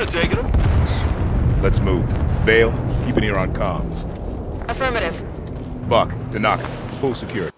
taking him? Let's move. Vale, keep an ear on comms. Affirmative. Buck, Tanaka, full security.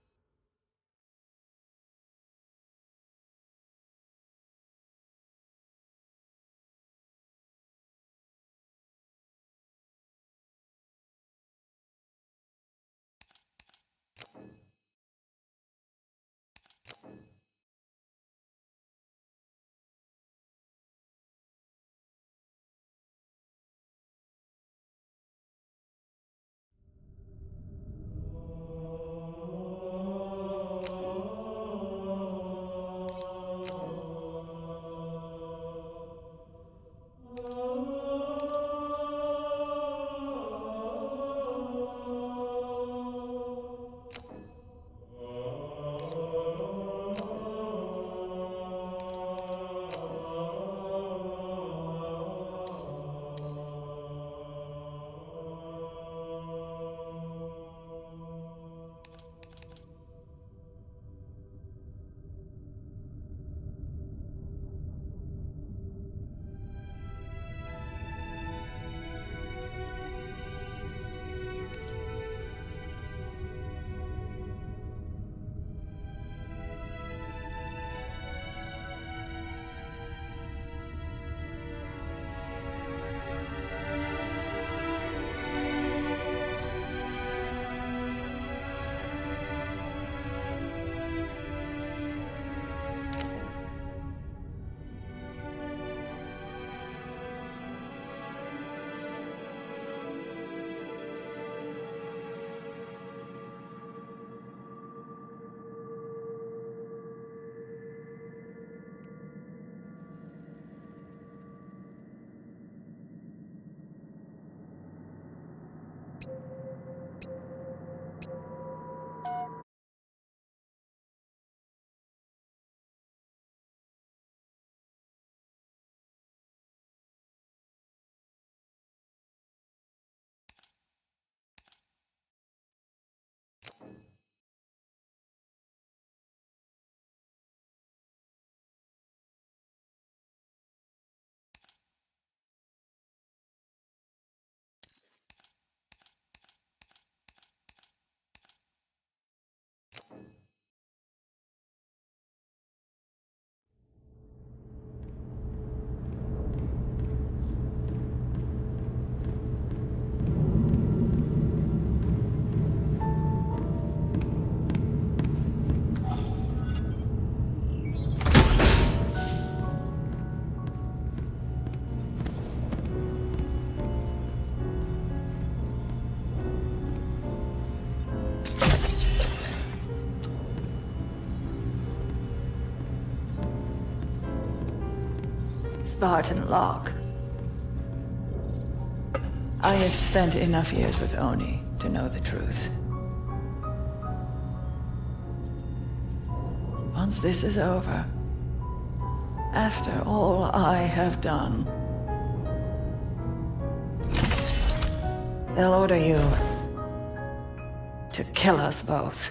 Spartan Locke. I have spent enough years with Oni to know the truth. Once this is over, after all I have done, they'll order you to kill us both.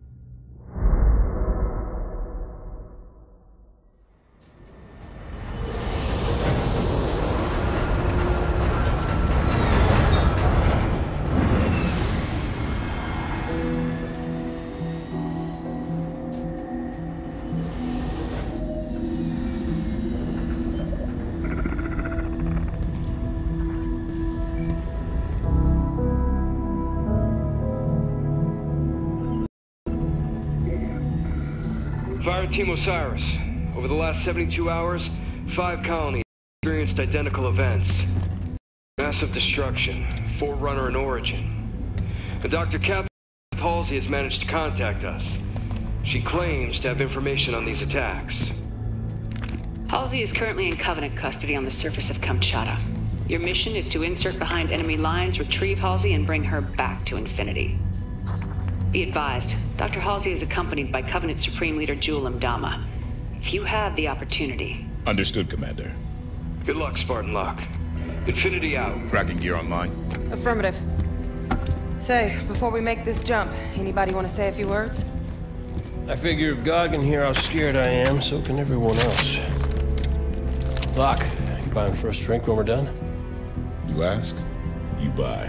Fire Team Osiris. Over the last 72 hours, 5 colonies experienced identical events. Massive destruction, Forerunner in origin. And Dr. Catherine Halsey has managed to contact us. She claims to have information on these attacks. Halsey is currently in Covenant custody on the surface of Kamchatka. Your mission is to insert behind enemy lines, retrieve Halsey, and bring her back to Infinity. Be advised, Dr. Halsey is accompanied by Covenant Supreme Leader Jul 'Mdama. If you have the opportunity... Understood, Commander. Good luck, Spartan Locke. Infinity out. Tracking gear online. Affirmative. Say, before we make this jump, anybody want to say a few words? I figure if God can hear how scared I am, so can everyone else. Locke, you Buying the first drink when we're done? You ask, you buy.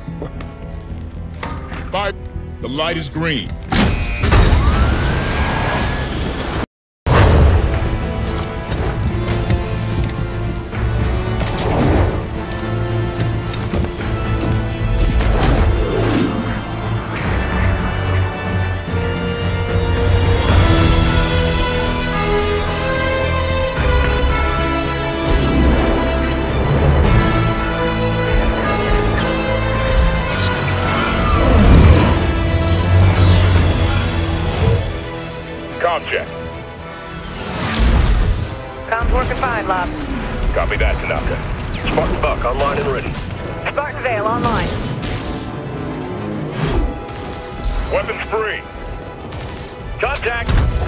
Buy. The light is green. Check. Comms working fine, Lob. Copy that, Tanaka. Spartan Buck online and ready. Spartan Vale online. Weapons free. Contact.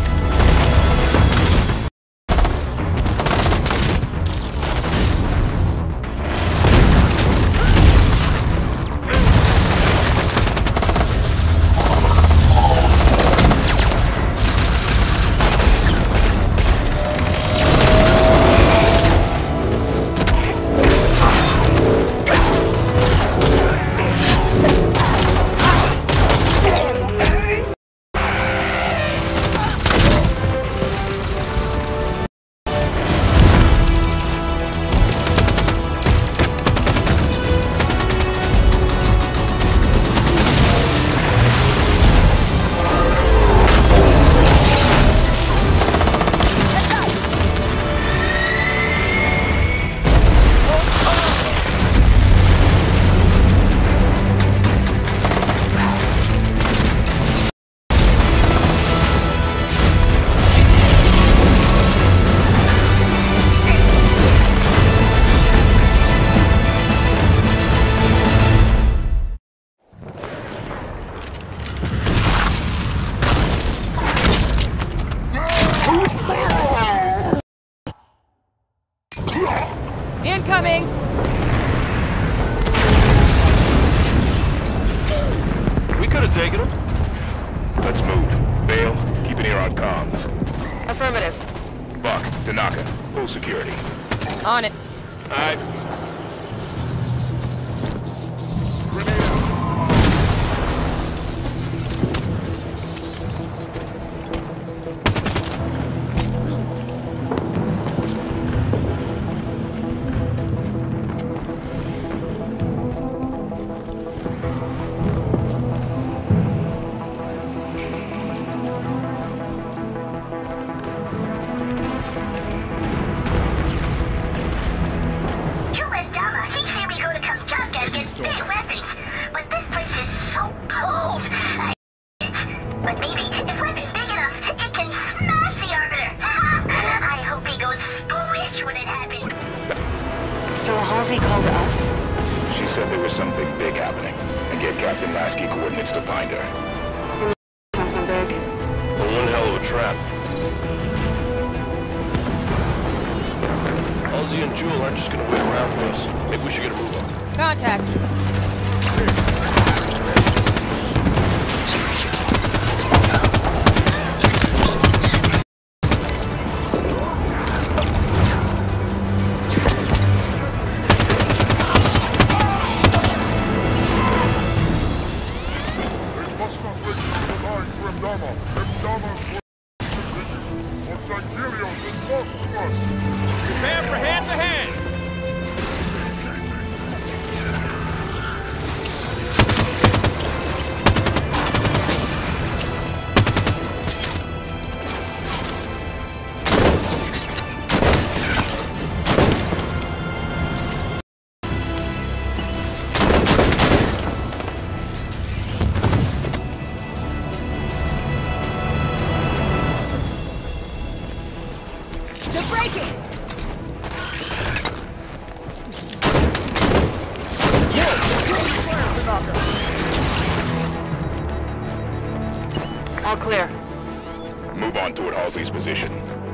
Incoming! We could have taken him. Let's move. Bale, keep an ear on comms. Affirmative. Buck, Tanaka, full security. On it. All right. But maybe, if weapon big enough, it can smash the Arbiter! I hope he goes squish when it happens! So Halsey called us? She said there was something big happening, and gave Captain Lasky coordinates to find her. Something big. Well, one hell of a trap. Halsey and Jewel aren't just gonna wait around for us. Maybe we should get a move on. Contact. Prepare for hand-to-hand! They're breaking! All clear. Move on toward Halsey's position.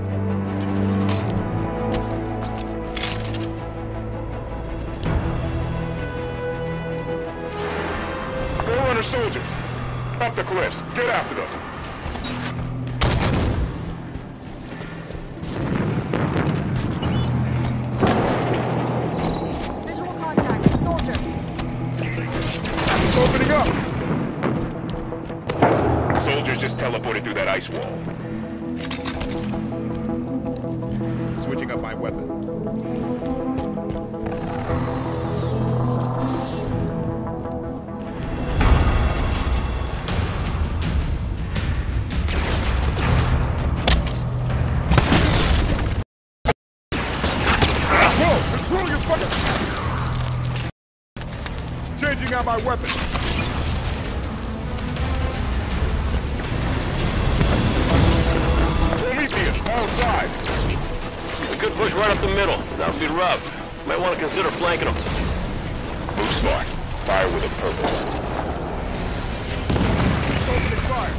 Forerunner soldiers! Up the cliffs! Get after them! teleported through that ice wall. Switching up my weapon. Whoa! Control your fire! Changing out my weapon. Outside. A good push right up the middle. That'll be rough. Might want to consider flanking them. Move smart. Fire with a purpose. Opening fire.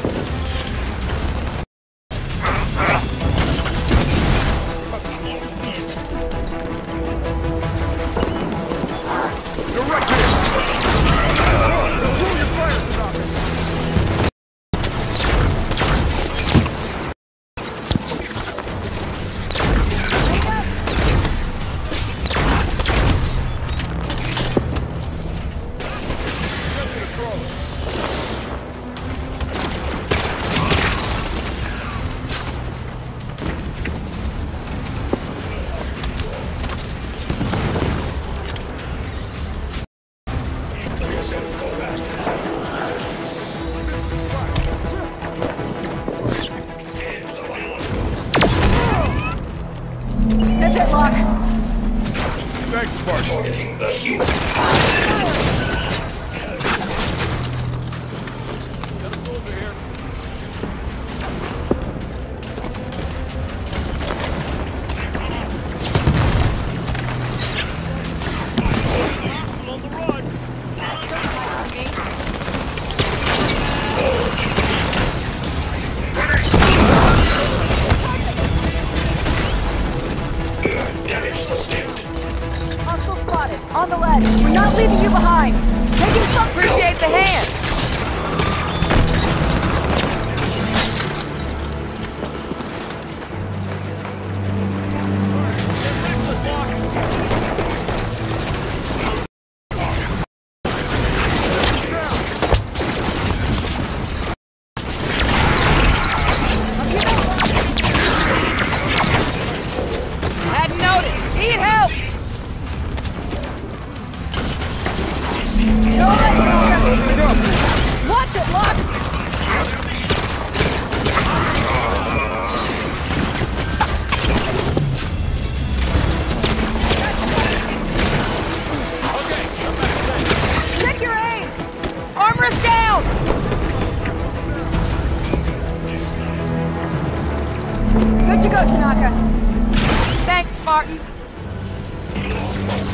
Direct hit. Control your fire, Tanaka. That's it, Locke. Thanks, Spartan. Getting the heat. Got a soldier here. On the run. Damage sustained. Hostile spotted. On the ledge. We're not leaving you behind. Taking some. Appreciate the hand. Hadn't noticed. Need help. Watch it, Locke. Check your aim. Armor's down. Good to go, Tanaka. Thanks, Spartan.